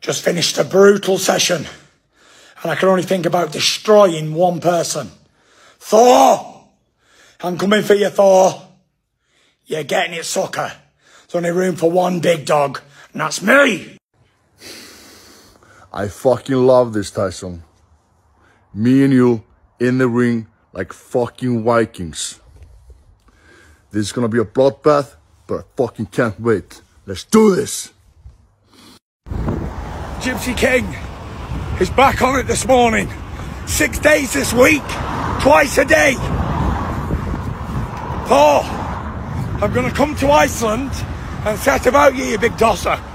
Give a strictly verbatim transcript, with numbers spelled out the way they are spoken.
Just finished a brutal session, and I can only think about destroying one person. Thor! I'm coming for you, Thor. You're getting it, sucker. There's only room for one big dog, and that's me. I fucking love this, Tyson. Me and you in the ring like fucking Vikings. This is gonna be a bloodbath, but I fucking can't wait. Let's do this. Gypsy King is back on it this morning. Six days this week, twice a day. Thor, I'm gonna come to Iceland and set about you, you big tosser.